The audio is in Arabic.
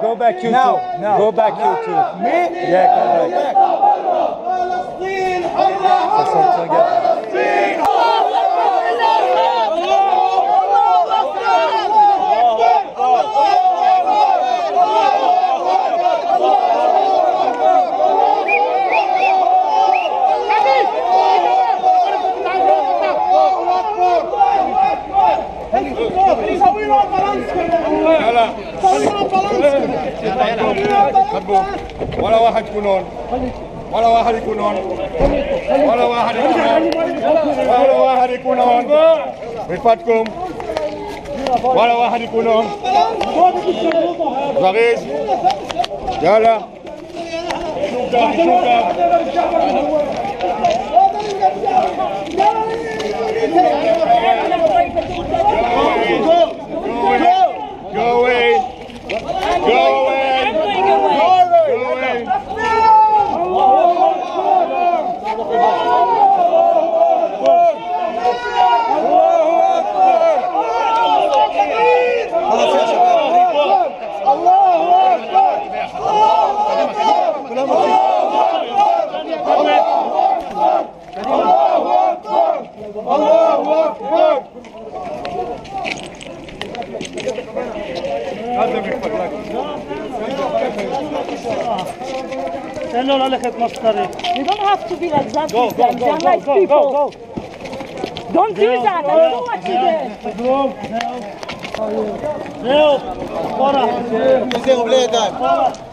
Go back, you Now, two. now. Go back, you two. Me? Yeah, go back. Façon regarde. ولا واحد يكونون ولا واحد يكونون ولا واحد يكونون ولا واحد يكونون رفاتكم ولا واحد يكونون زغيز يلا شوكا Go away! Go away! Go away! You don't have to be like that with them. They're nice people. Don't do that. I don't know what you did. زين وبليدك